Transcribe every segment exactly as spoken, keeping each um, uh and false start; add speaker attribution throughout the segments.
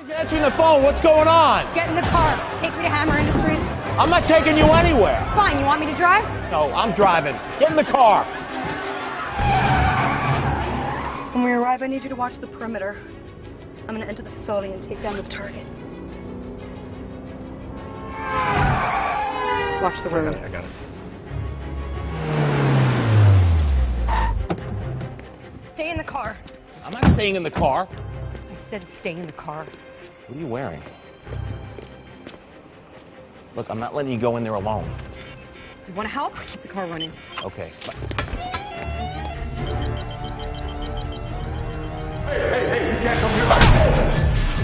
Speaker 1: Who's answering the phone? What's going on?
Speaker 2: Get in the car. Take me to Hammer Industries.
Speaker 1: I'm not taking you anywhere.
Speaker 2: Fine, you want me to drive?
Speaker 1: No, I'm driving. Get in the car.
Speaker 2: When we arrive, I need you to watch the perimeter. I'm going to enter the facility and take down the target. Watch the road.
Speaker 1: I got it.
Speaker 2: Stay in the car.
Speaker 1: I'm not staying in the car.
Speaker 2: I said stay in the car.
Speaker 1: What are you wearing? Look, I'm not letting you go in there alone.
Speaker 2: You want to help? Keep the car running.
Speaker 1: Okay. But...
Speaker 3: Hey, hey, hey, you can't come here like that.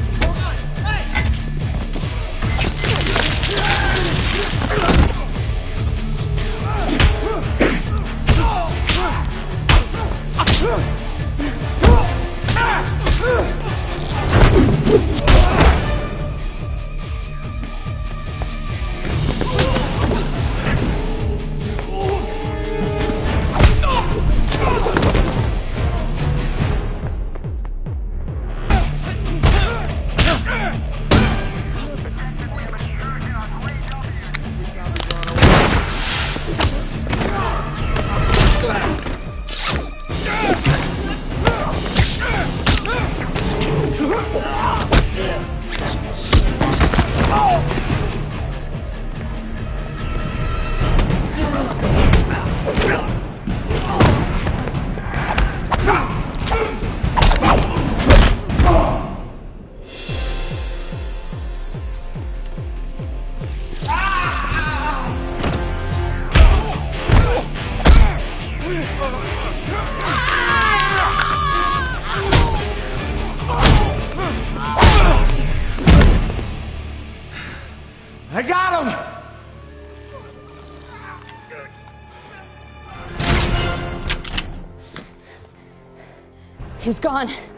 Speaker 3: I got him!
Speaker 2: He's gone.